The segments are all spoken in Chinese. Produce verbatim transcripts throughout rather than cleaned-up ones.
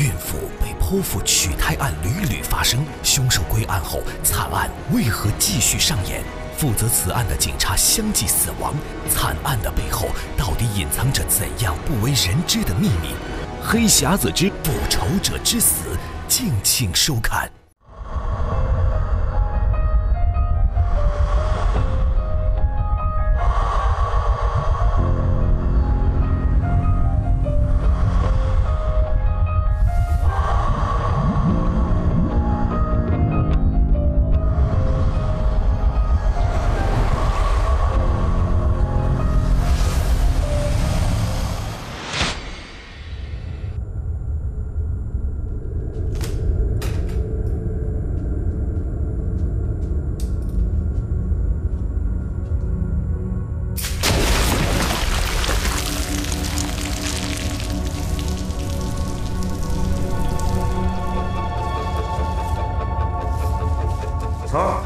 孕妇被剖腹取胎案屡屡发生，凶手归案后，惨案为何继续上演？负责此案的警察相继死亡，惨案的背后到底隐藏着怎样不为人知的秘密？黑匣子之复仇者之死，敬请收看。 走。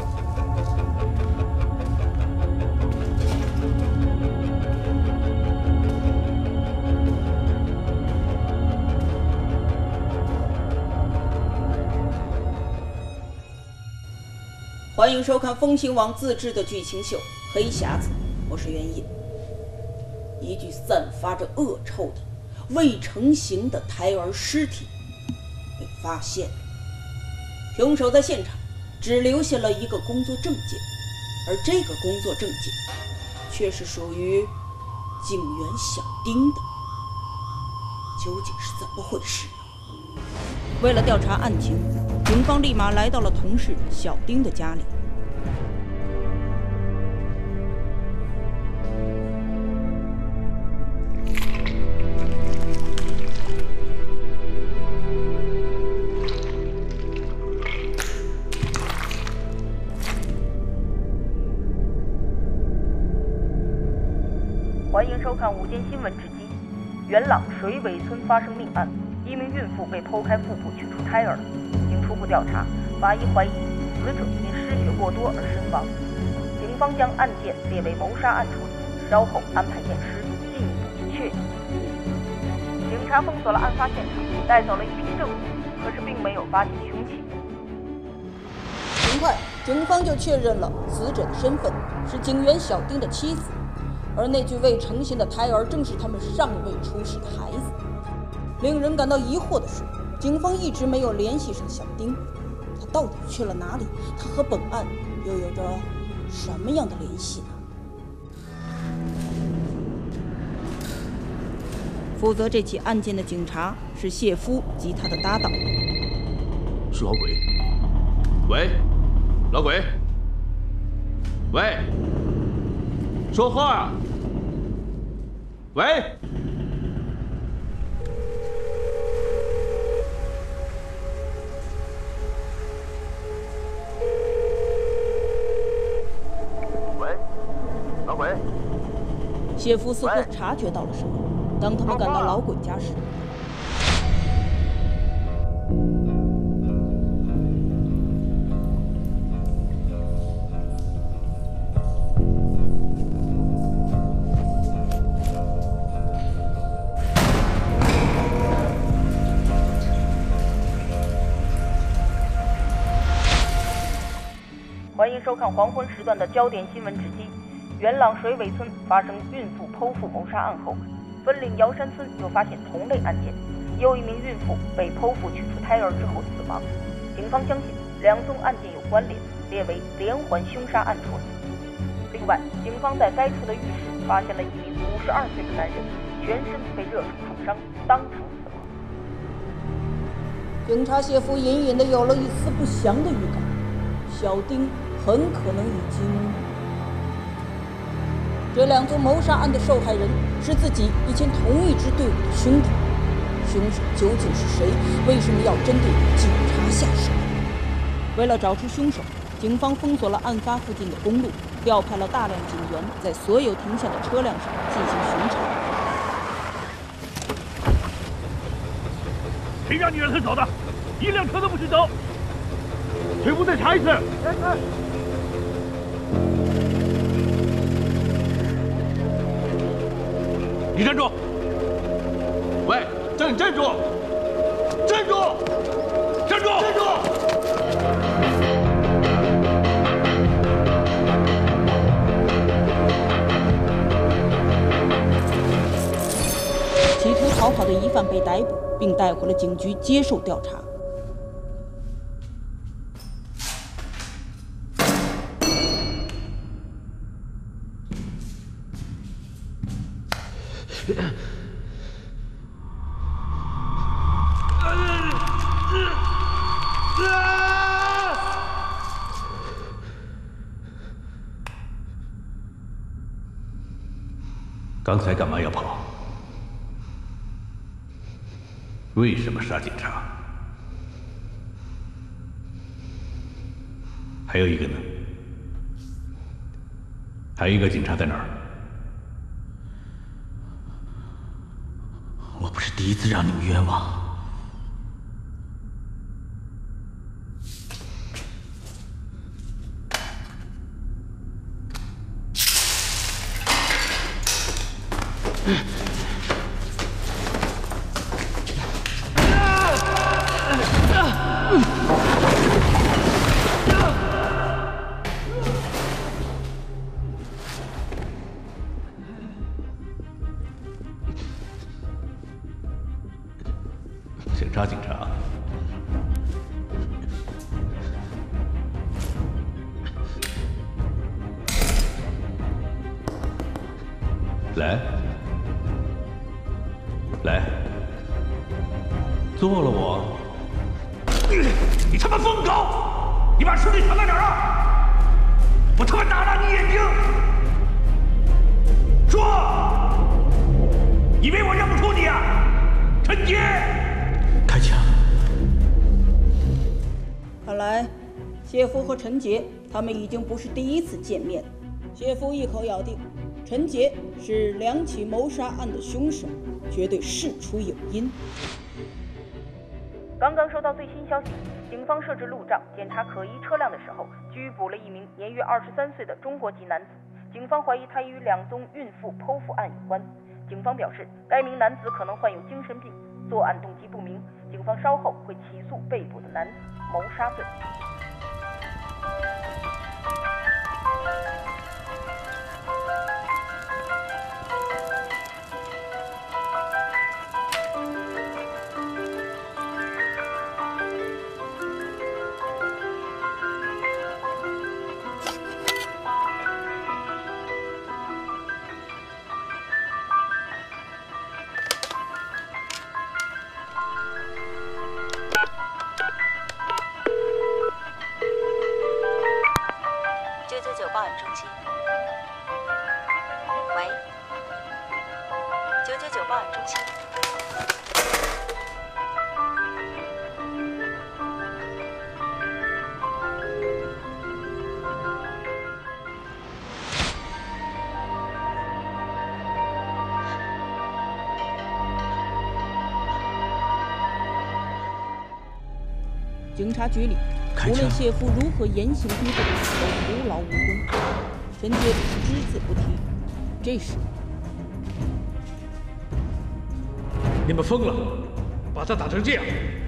欢迎收看风行网自制的剧情秀《黑匣子》，我是袁野。一具散发着恶臭的未成型的胎儿尸体被发现，凶手在现场只留下了一个工作证件，而这个工作证件却是属于警员小丁的，究竟是怎么回事呢？为了调查案情，警方立马来到了同事小丁的家里。 欢迎收看午间新闻直击。元朗水尾村发生命案，一名孕妇被剖开腹部取出胎儿。经初步调查，法医怀疑死者因失血过多而身亡。警方将案件列为谋杀案处理，稍后安排验尸，进一步确定死因。警察封锁了案发现场，带走了一批证物，可是并没有发现凶器。 很快，警方就确认了死者的身份是警员小丁的妻子。而那具未成型的胎儿正是他们尚未出世的孩子。令人感到疑惑的是，警方一直没有联系上小丁，他到底去了哪里？他和本案又有着什么样的联系呢？负责这起案件的警察是谢夫及他的搭档。 是老鬼？喂，老鬼？喂，说话啊！喂， 喂，老鬼。 谢夫似乎察觉到了什么。当他们赶到老鬼家时， 欢迎收看黄昏时段的焦点新闻直击。元朗水尾村发生孕妇剖腹谋杀案后，分岭瑶山村又发现同类案件，又一名孕妇被剖腹取出胎儿之后死亡。警方相信两宗案件有关联，列为连环凶杀案处理。另外，警方在该处的浴室发现了一名五十二岁的男人，全身被热水烫伤，当场死亡。 警察谢夫隐隐的有了一丝不祥的预感，小丁很可能已经……这两宗谋杀案的受害人是自己以前同一支队伍的兄弟，凶手究竟是谁？为什么要针对警察下手？为了找出凶手，警方封锁了案发附近的公路，调派了大量警员在所有停下的车辆上进行巡查。 谁让你让他走的？一辆车都不许走！全部再查一次。哎哎你站住！ 喂，叫你站住！站住！ 企图逃跑的疑犯被逮捕，并带回了警局接受调查。 刚才干嘛要跑？为什么杀警察？还有一个呢？还有一个警察在哪儿？ 我不是第一次让你们冤枉。 警察，警察，来，来，做了我！ 你他妈疯狗！你把尸体藏在哪儿了？我他妈打烂你眼睛！说，以为我认不出你啊，陈杰！ 开枪！ 看来，谢夫和陈杰他们已经不是第一次见面。谢夫一口咬定，陈杰是两起谋杀案的凶手，绝对事出有因。 刚刚收到最新消息，警方设置路障检查可疑车辆的时候，拘捕了一名年约二十三岁的中国籍男子。警方怀疑他与两宗孕妇剖腹案有关。警方表示，该名男子可能患有精神病，作案动机不明。警方稍后会起诉被捕的男子谋杀罪。 报案中心，喂，九九九报案中心。 警察局里，无论谢夫如何严刑逼供，都徒劳无功。陈杰只是只字不提。这时， 你们疯了，把他打成这样！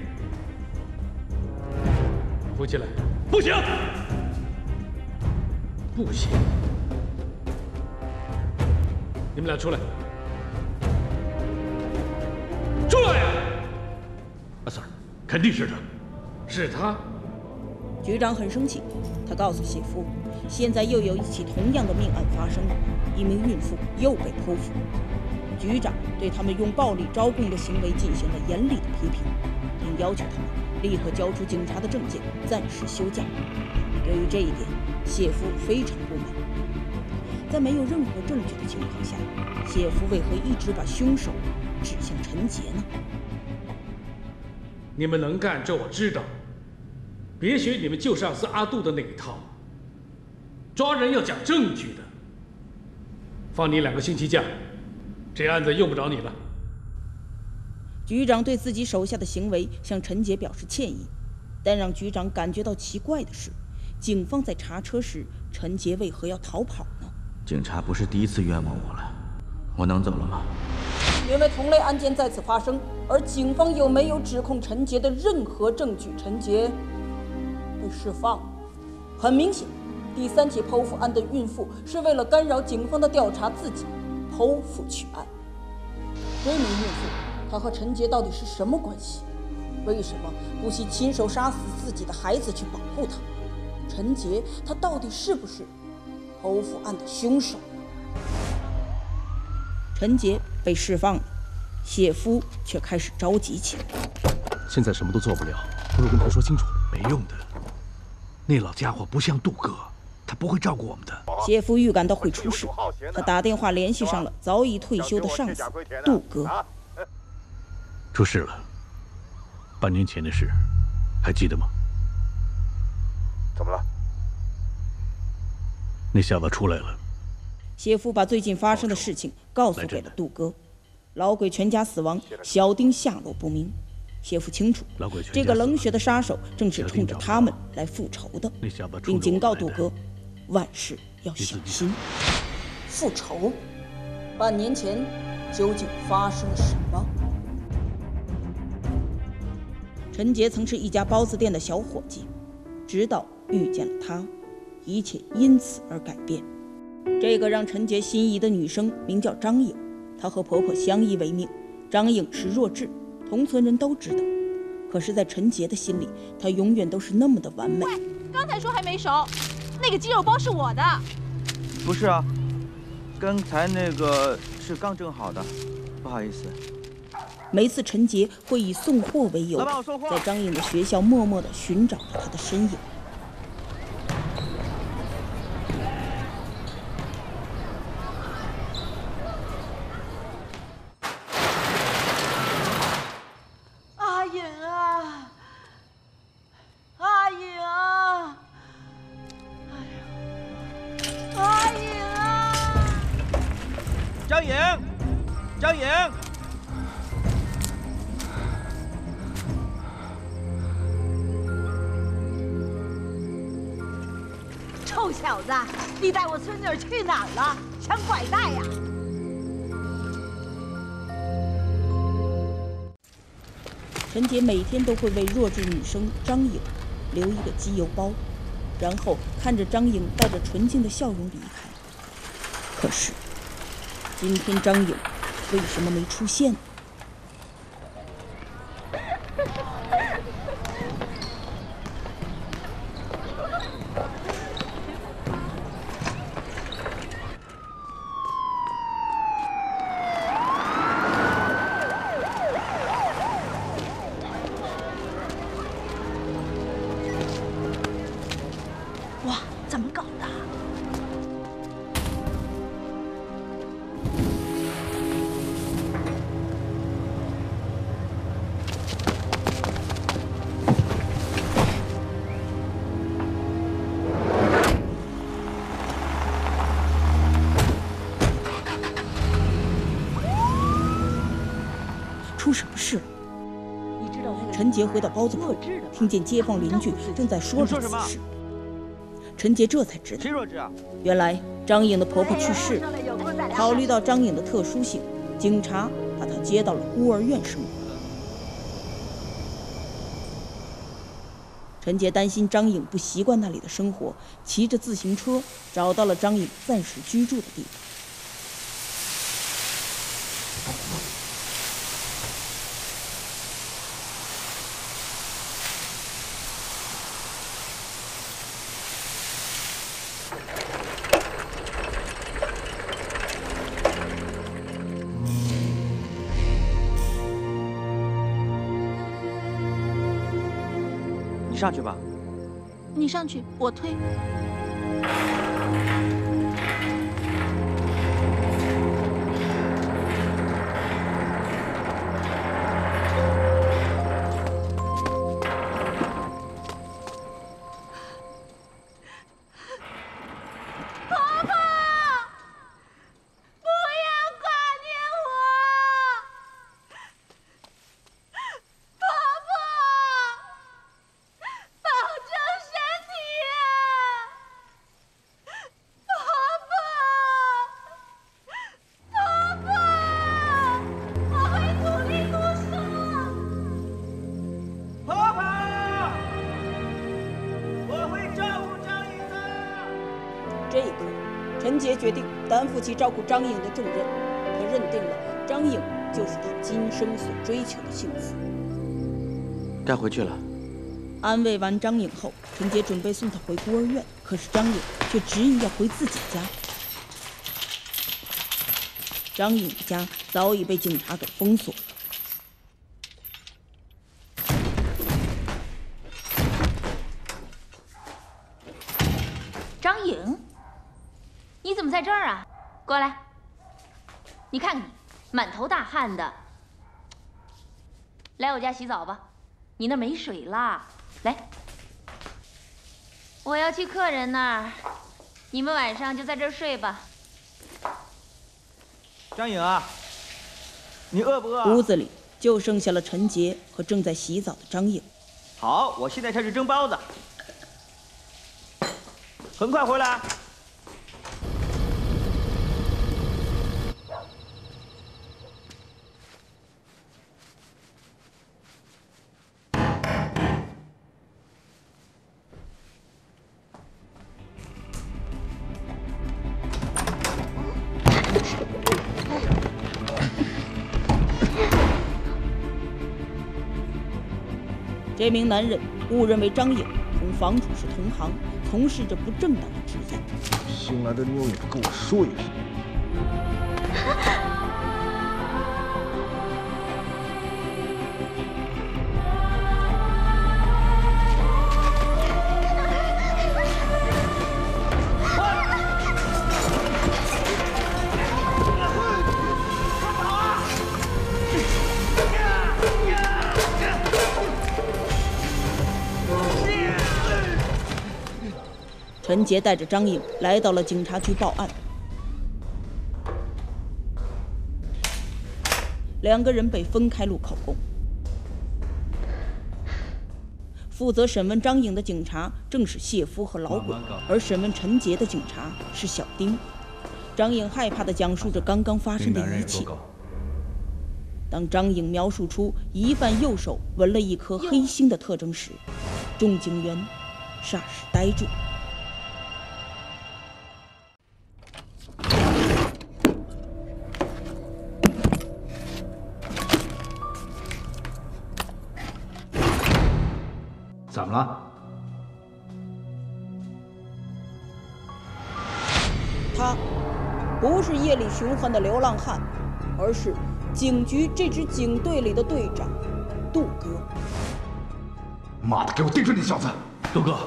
扶起来！不行，不行！你们俩出来！出来呀！ 阿 Sir， 肯定是他。 是他。 局长很生气，他告诉谢夫，现在又有一起同样的命案发生了，一名孕妇又被剖腹。局长对他们用暴力招供的行为进行了严厉的批评，并要求他们立刻交出警察的证件，暂时休假。对于这一点，谢夫非常不满。在没有任何证据的情况下，谢夫为何一直把凶手指向陈杰呢？ 你们能干，这我知道。别学你们旧上司阿杜的那一套，抓人要讲证据的。放你两个星期假，这案子用不着你了。 局长对自己手下的行为向陈杰表示歉意，但让局长感觉到奇怪的是，警方在查车时，陈杰为何要逃跑呢？ 警察不是第一次冤枉我了，我能走了吗？ 因为同类案件再次发生，而警方又没有指控陈杰的任何证据，陈杰不被释放。很明显，第三起剖腹案的孕妇是为了干扰警方的调查，自己剖腹取案。这名孕妇，她和陈杰到底是什么关系？为什么不惜亲手杀死自己的孩子去保护她？陈杰，他到底是不是剖腹案的凶手？陈杰被释放了，谢夫却开始着急起来。 现在什么都做不了，不如跟他说清楚。没用的，那老家伙不像杜哥，他不会照顾我们的。 谢夫预感到会出事，他打电话联系上了早已退休的上司杜哥。 出事了，半年前的事，还记得吗？ 怎么了？ 那小子出来了。 谢夫把最近发生的事情告诉给了杜哥。老鬼全家死亡，小丁下落不明。谢夫清楚，这个冷血的杀手正是冲着他们来复仇的，并警告杜哥，万事要小心。复仇？半年前究竟发生了什么？陈杰曾是一家包子店的小伙计，直到遇见了他，一切因此而改变。这个让陈杰心仪的女生名叫张颖，她和婆婆相依为命。张颖是弱智，同村人都知道。可是，在陈杰的心里，她永远都是那么的完美。 喂，刚才说还没熟，那个鸡肉包是我的。 不是啊，刚才那个是刚蒸好的，不好意思。 每次陈杰会以送货为由，在张颖的学校默默地寻找着她的身影。 阿颖啊，阿颖啊，阿颖啊！ 张颖，张颖。 臭小子，你带我孙女儿去哪儿了？想拐带呀？ 陈杰每天都会为弱智女生张颖留一个机油包，然后看着张颖带着纯净的笑容离开。可是，今天张颖为什么没出现呢？出什么事了？陈杰回到包子铺，听见街坊邻居正在说着此事。陈杰这才知道，原来张颖的婆婆去世了。考虑到张颖的特殊性，警察把她接到了孤儿院生活。陈杰担心张颖不习惯那里的生活，骑着自行车找到了张颖暂时居住的地方。 上去吧。 你上去，我推。 陈杰决定担负起照顾张颖的重任，他认定了张颖就是他今生所追求的幸福。 该回去了。 安慰完张颖后，陈杰准备送她回孤儿院，可是张颖却执意要回自己家。张颖的家早已被警察给封锁了。 张颖，你怎么在这儿啊？过来，你看看你，满头大汗的。来我家洗澡吧，你那没水啦。来，我要去客人那儿，你们晚上就在这儿睡吧。 张颖啊，你饿不饿？ 屋子里就剩下了陈杰和正在洗澡的张颖。 好，我现在开始蒸包子，很快回来。 这名男人误认为张颖同房主是同行，从事着不正当的职业。 新来的妞也不跟我说一声。 陈杰带着张颖来到了警察局报案，两个人被分开录口供。负责审问张颖的警察正是谢夫和老鬼，而审问陈杰的警察是小丁。张颖害怕地讲述着刚刚发生的一切。当张颖描述出疑犯右手纹了一颗黑星的特征时，众警员霎时呆住。 怎么了？ 他不是夜里寻欢的流浪汉，而是警局这支警队里的队长杜哥。 妈的，给我盯住那小子！ 杜哥，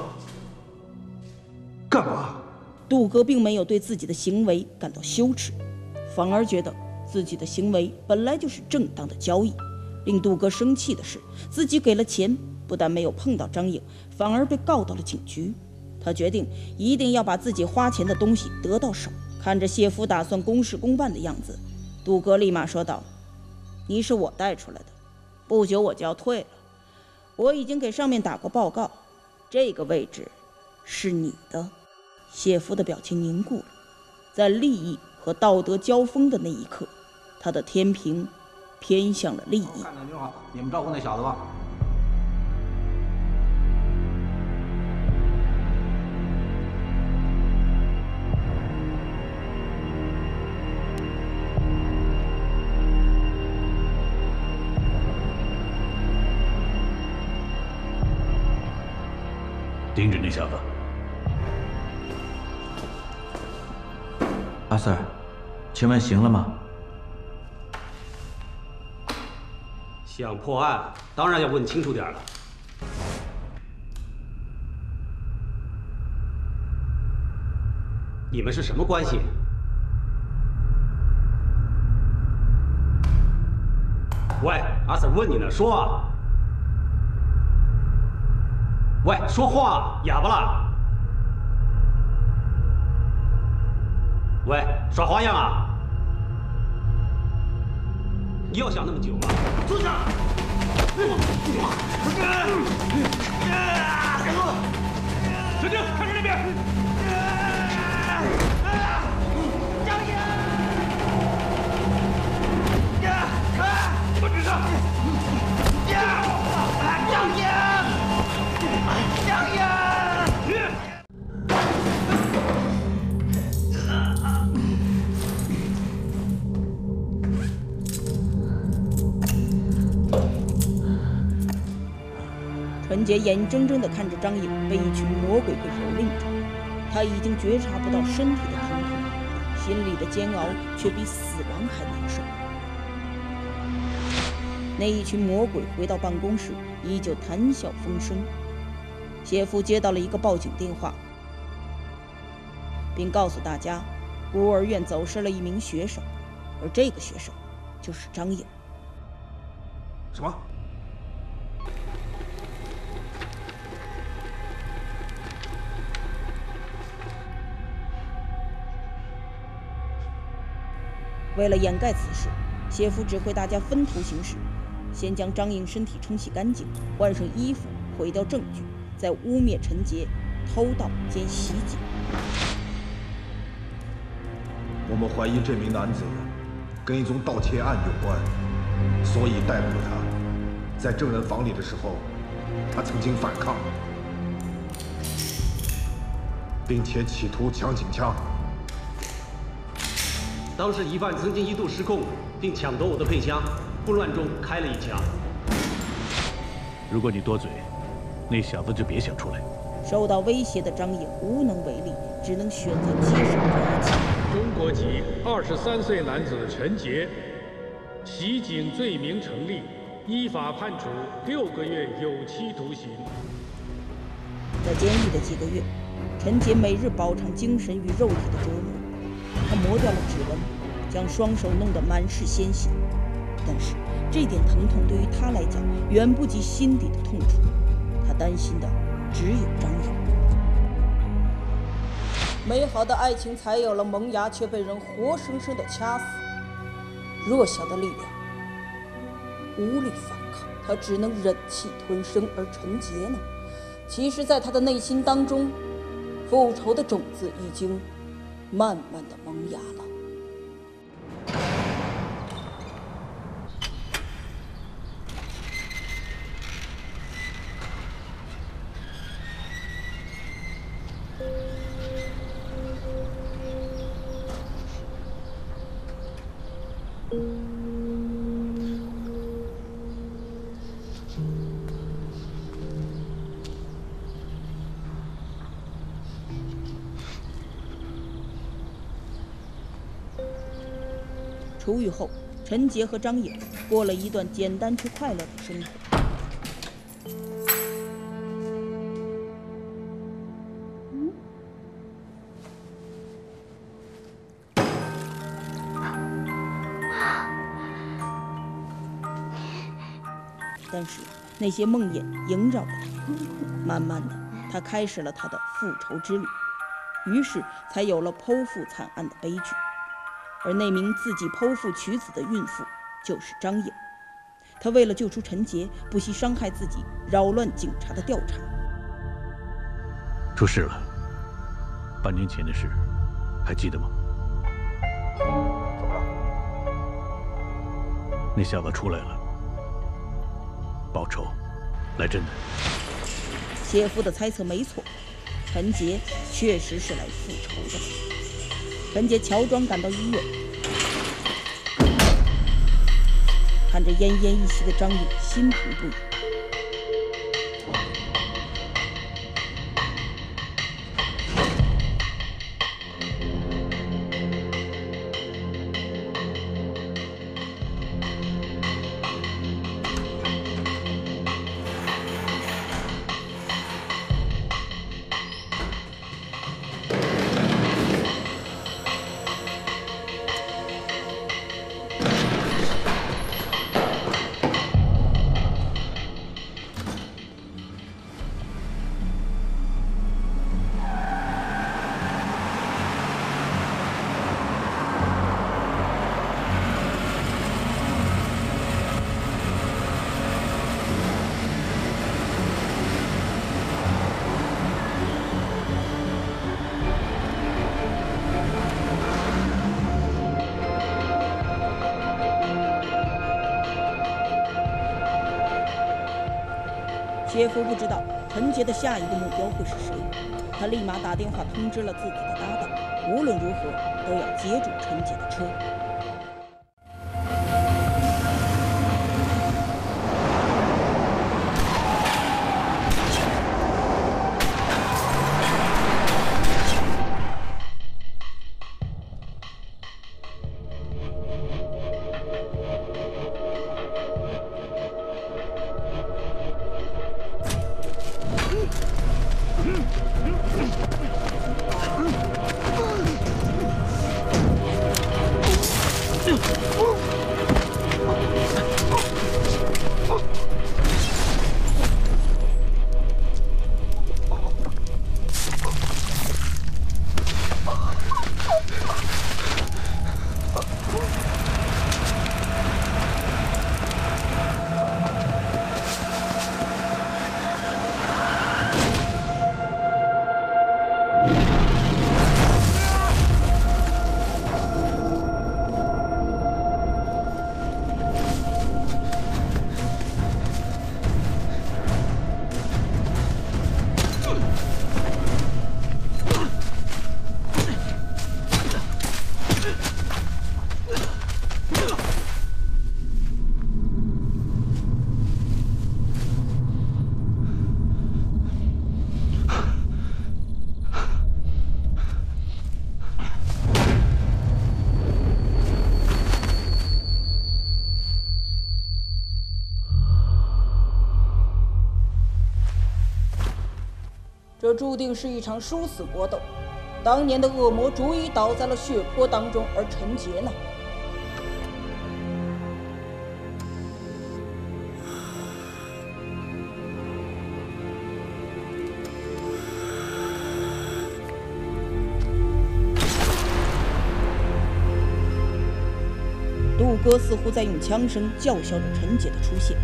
干嘛？ 杜哥并没有对自己的行为感到羞耻，反而觉得自己的行为本来就是正当的交易。令杜哥生气的是，自己给了钱，不但没有碰到张颖，反而被告到了警局。他决定一定要把自己花钱的东西得到手。看着谢夫打算公事公办的样子，杜哥立马说道：“你是我带出来的，不久我就要退了。我已经给上面打过报告，这个位置是你的。”谢夫的表情凝固了，在利益和道德交锋的那一刻，他的天平偏向了利益。 看着挺好，你们照顾那小子吧。盯着那小子。 阿 Sir， 请问行了吗？ 想破案，当然要问清楚点了。你们是什么关系？喂，阿 Sir 问你呢，说啊！喂，说话，哑巴了！喂，耍花样啊！你要想那么久吗？坐下！小丁，看着那边！张颖！快追上！张颖！张颖！ 陈杰眼睁睁地看着张颖被一群魔鬼给蹂躏着，他已经觉察不到身体的疼痛，心里的煎熬却比死亡还难受。那一群魔鬼回到办公室，依旧谈笑风生。谢夫接到了一个报警电话，并告诉大家，孤儿院走失了一名学生，而这个学生就是张颖。 什么？ 为了掩盖此事，谢夫指挥大家分头行事，先将张颖身体冲洗干净，换上衣服，毁掉证据，再污蔑陈杰偷盗兼袭击。 我们怀疑这名男子跟一宗盗窃案有关，所以逮捕了他。在证人房里的时候，他曾经反抗，并且企图抢警枪。 当时疑犯曾经一度失控，并抢夺我的配枪，混乱中开了一枪。 如果你多嘴，那小子就别想出来。 受到威胁的张颖无能为力，只能选择接受这一切。 中国籍二十三岁男子陈杰，袭警罪名成立，依法判处六个月有期徒刑。 在监狱的几个月，陈杰每日饱尝精神与肉体的折磨。他磨掉了指纹，将双手弄得满是鲜血，但是这点疼痛对于他来讲远不及心底的痛楚。他担心的只有张颖。美好的爱情才有了萌芽，却被人活生生的掐死。弱小的力量无力反抗，他只能忍气吞声。而陈杰呢？其实，在他的内心当中，复仇的种子已经慢慢的萌芽了。出狱后，陈杰和张颖过了一段简单却快乐的生活。但是那些梦魇萦绕着他，慢慢的，他开始了他的复仇之旅，于是才有了剖腹惨案的悲剧。而那名自己剖腹取子的孕妇就是张颖，她为了救出陈杰，不惜伤害自己，扰乱警察的调查。 出事了，半年前的事，还记得吗？ 怎么了？ 那小子出来了，报仇，来真的。 谢夫的猜测没错，陈杰确实是来复仇的。陈杰乔装赶到医院，看着奄奄一息的张颖，心疼不已。谢夫不知道陈杰的下一个目标会是谁，他立马打电话通知了自己的搭档，无论如何都要接住陈杰的车。 这注定是一场殊死搏斗。当年的恶魔逐一倒在了血泊当中，而陈杰呢？杜哥似乎在用枪声叫嚣着陈杰的出现。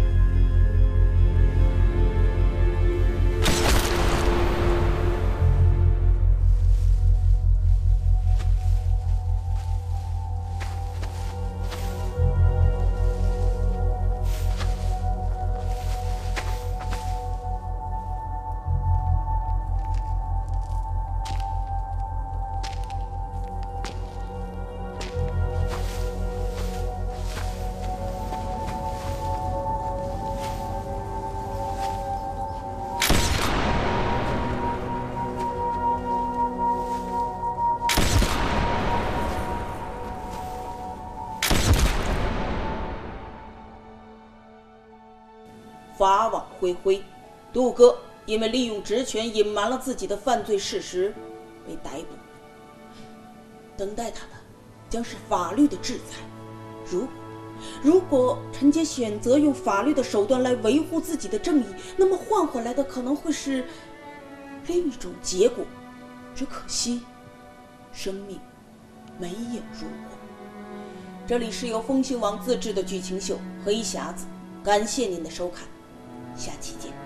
法网恢恢，杜哥因为利用职权隐瞒了自己的犯罪事实，被逮捕。等待他的将是法律的制裁。如果如果陈杰选择用法律的手段来维护自己的正义，那么换回来的可能会是另一种结果。只可惜，生命没有如果。这里是由风行网自制的剧情秀《黑匣子》，感谢您的收看。下期见。